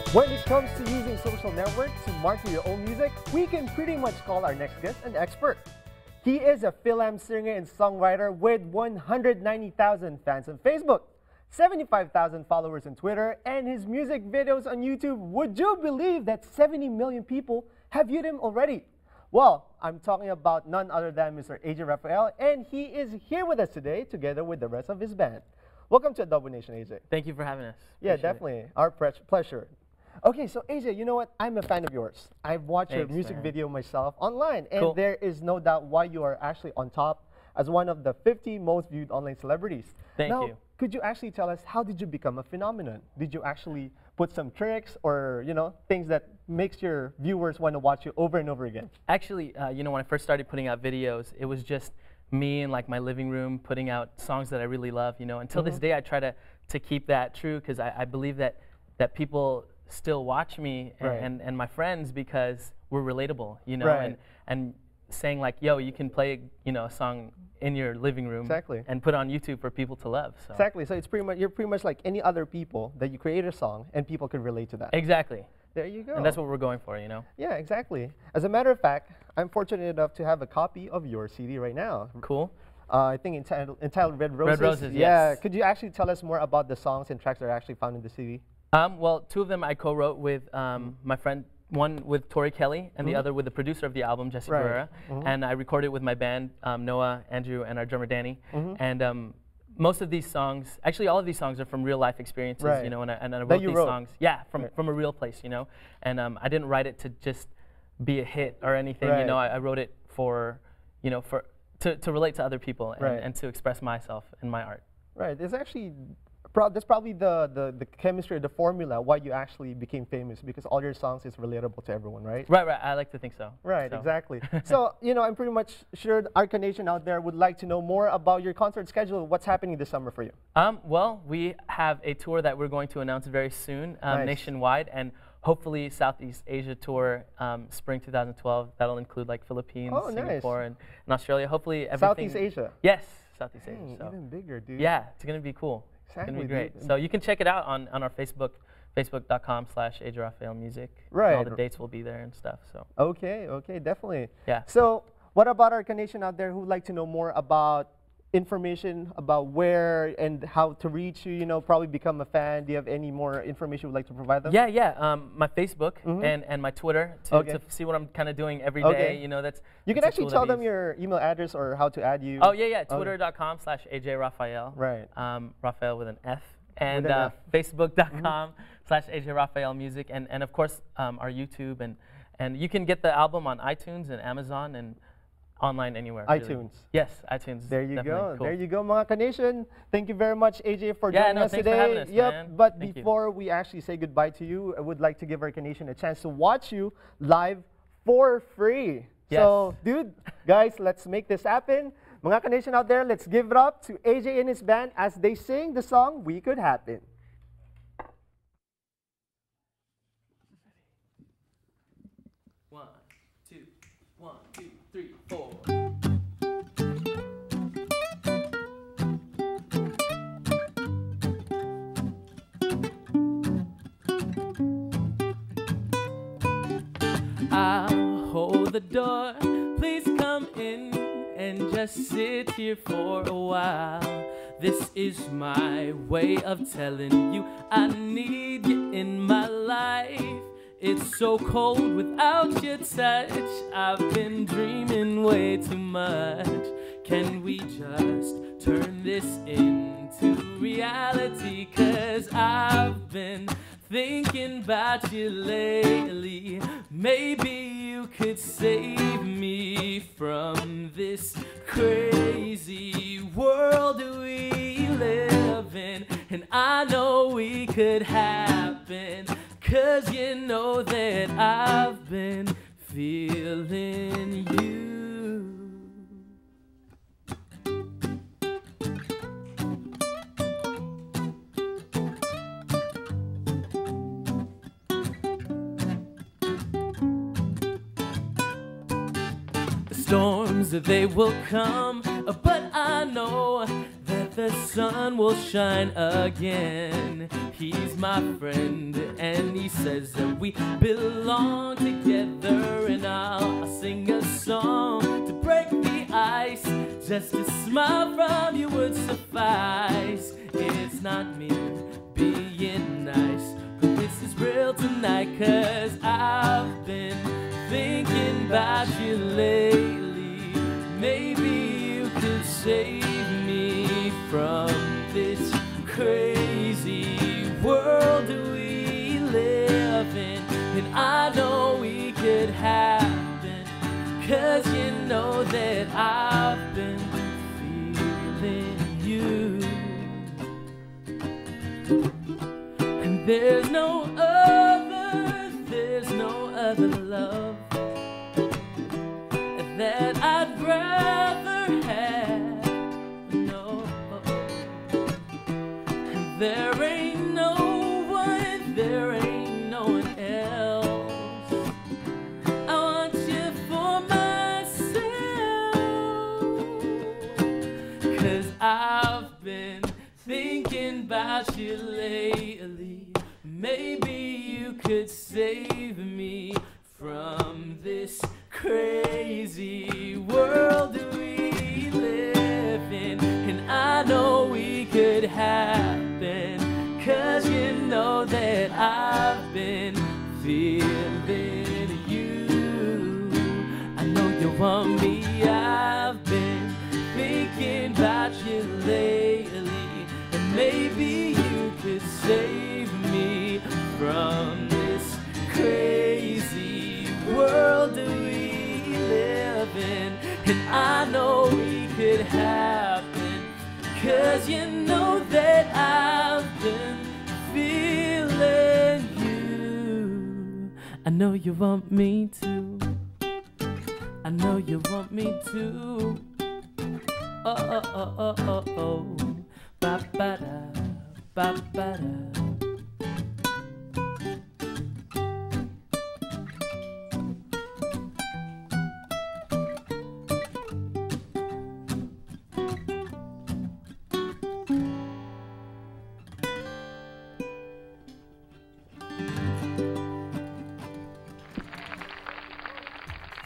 When it comes to using social networks to market your own music, we can pretty much call our next guest an expert. He is a Philam singer and songwriter with 190,000 fans on Facebook, 75,000 followers on Twitter, and his music videos on YouTube. Would you believe that 70 million people have viewed him already? Well, I'm talking about none other than Mr. AJ Rafael, and he is here with us today together with the rest of his band. Welcome to Adobo Nation, AJ. Thank you for having us. Yeah, definitely. Our pleasure. Okay, so AJ, you know what? I'm a fan of yours. I've watched your music video myself online, and there is no doubt why you are actually on top as one of the 50 most viewed online celebrities. Thank you. Could you actually tell us, how did you become a phenomenon? Did you actually put some tricks or, you know, things that makes your viewers want to watch you over and over again? Actually, you know, when I first started putting out videos, it was just me in like my living room putting out songs that I really love, you know. Until this day, I try to keep that true, because I believe that people still watch me and my friends because we're relatable, you know, and saying like, yo, you can play, you know, a song in your living room and put it on YouTube for people to love. So. Exactly. So it's pretty much, you're pretty much like any other people that you create a song and people can relate to that. Exactly. There you go. And that's what we're going for, you know. Yeah, exactly. As a matter of fact, I'm fortunate enough to have a copy of your CD right now. Cool. I think entitled Red Roses. Red Roses, yeah. yes. Could you actually tell us more about the songs and tracks that are actually found in the CD? Well, two of them I co-wrote with my friend, one with Tori Kelly and the other with the producer of the album, Jesse Guerrera. And I recorded with my band, Noah, Andrew, and our drummer, Danny. And most of these songs, actually all of these songs are from real life experiences, you know, and I wrote these songs, from a real place, you know. And I didn't write it to just be a hit or anything, you know. I wrote it for, you know, to relate to other people and to express myself in my art. Right. It's actually that's probably the chemistry, the formula why you actually became famous, because all your songs is relatable to everyone, right? Right. I like to think so. Right, exactly. So, you know, I'm pretty much sure Arca Nation out there would like to know more about your concert schedule. What's happening this summer for you? Well, we have a tour that we're going to announce very soon, nationwide, and hopefully Southeast Asia tour, spring 2012. That'll include like Philippines, Singapore, and Australia. Hopefully everything. Southeast Asia? Yes, Southeast Asia. So. Even bigger, dude. Yeah, it's going to be cool. It's going to be great. So you can check it out on our Facebook, facebook.com/AJ Rafael Music. Right. And all the dates will be there and stuff. So. Okay, definitely. Yeah. So what about Arca Nation out there who would like to know more about information about where and how to reach you, you know, probably become a fan? Do you have any more information you would like to provide them? Yeah. My Facebook and my Twitter to see what I'm kind of doing every day. You know, you can actually tell them your email address or how to add you. Oh yeah. Twitter.com/AJ Rafael. Right. Rafael with an F. And Facebook.com/AJ Rafael Music, and of course our YouTube, and you can get the album on iTunes and Amazon and online anywhere. iTunes. Really. Yes, iTunes. There you go. Cool. There you go, Arca Nation. Thank you very much, AJ, for joining us thanks today. For having us, man. But before we actually say goodbye to you, I would like to give Arca Nation a chance to watch you live for free. Yes. So, dude, guys, let's make this happen. Mga Arca Nation out there, let's give it up to AJ and his band as they sing the song We Could Happen. One, two, three, four. I'll hold the door, please come in and just sit here for a while. This is my way of telling you I need you in my life. It's so cold without your touch. I've been dreaming way too much. Can we just turn this into reality? 'Cause I've been thinking about you lately. Maybe you could save me from this crazy world we live in. And I know we could happen, 'cause you know that I've been feeling you. Storms, they will come, but I know that the sun will shine again. He's my friend and he says that we belong together, and I'll sing a song to break the ice. Just a smile from you would suffice. It's not me being nice, but this is real tonight, 'cause I've been thinking about you lately. Maybe you could save me from this crazy world we live in. And I know we could happen, 'cause you know that I've been feeling you. And there's no other love that I'd rather have. No, there ain't no one else. I want you for myself, 'cause I've been thinking about you lately. Maybe you could save me from this crazy world we live in. And I know we could happen, 'cause you know that I've been feeling you. I know you want me, I've been thinking about you lately. And maybe you could save me from this crazy world that we live in. And I know we could happen, 'cause you know that I've been feeling you. I know you want me to. I know you want me to. Oh, oh, oh, oh, oh, oh. Ba ba da, ba ba da.